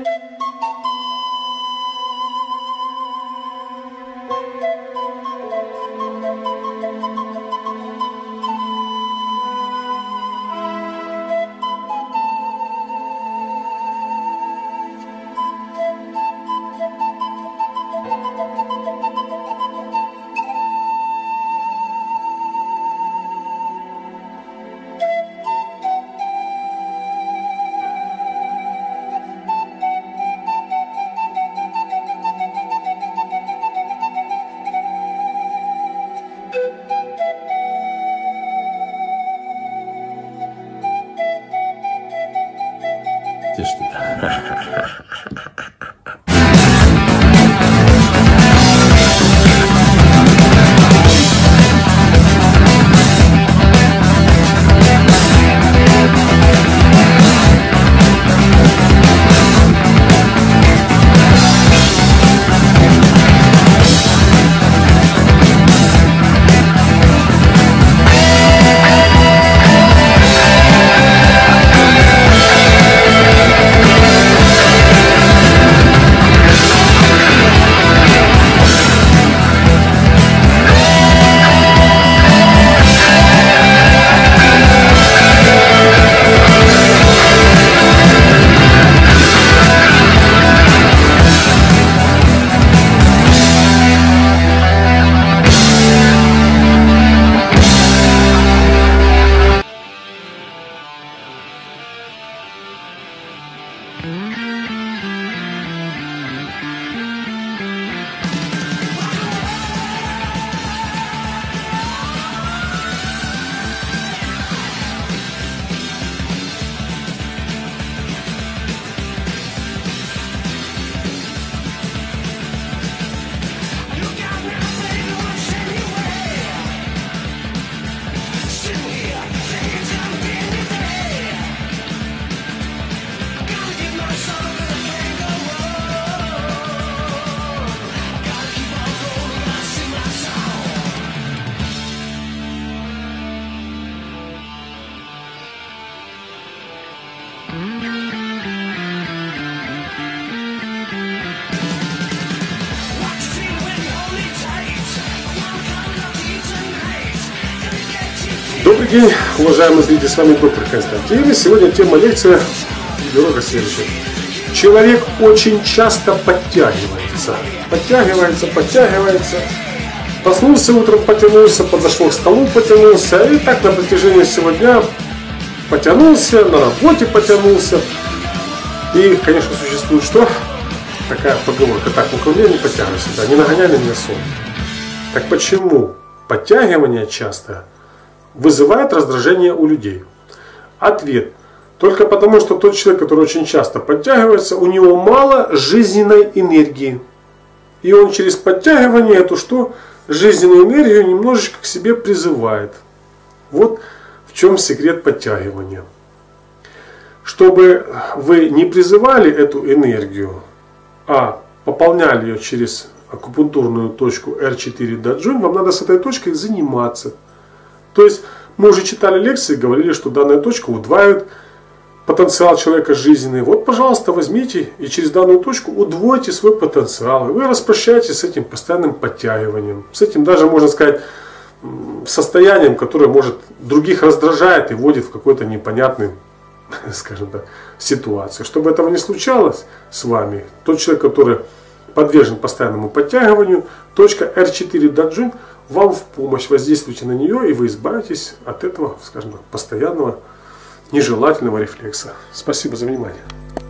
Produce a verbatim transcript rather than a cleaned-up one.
Добрый день, уважаемые зрители, с вами доктор Константин. И сегодня тема лекции видеоурока следующая. Человек очень часто подтягивается. Подтягивается, подтягивается. Проснулся утром, потянулся, подошел к столу, потянулся. И так на протяжении всего дня потянулся, на работе потянулся. И, конечно, существует что? Такая поговорка. Так, ну ко мне не подтягивайся, да, не нагоняй на меня сон. Так почему подтягивание часто вызывает раздражение у людей? Ответ. Только потому, что тот человек, который очень часто подтягивается, у него мало жизненной энергии. И он через подтягивание эту что? Жизненную энергию немножечко к себе призывает. Вот в чем секрет подтягивания. Чтобы вы не призывали эту энергию, а пополняли ее через акупунктурную точку эр четыре даджунь, вам надо с этой точкой заниматься. То есть мы уже читали лекции, говорили, что данная точка удваивает потенциал человека жизненный. Вот, пожалуйста, возьмите и через данную точку удвойте свой потенциал. И вы распрощаетесь с этим постоянным подтягиванием. С этим даже, можно сказать, состоянием, которое может других раздражает и вводит в какой-то непонятный, скажем так, ситуацию. Чтобы этого не случалось с вами, тот человек, который подвержен постоянному подтягиванию, точка эр четыре даджунь вам в помощь. Воздействуйте на нее, и вы избавитесь от этого, скажем так, постоянного нежелательного рефлекса. Спасибо за внимание.